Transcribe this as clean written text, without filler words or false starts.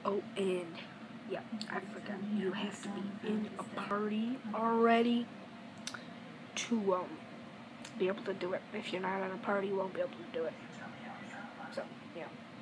Oh, and yeah, I forgot. You have to be in a party already to be able to do it. If you're not in a party, you won't be able to do it. So yeah.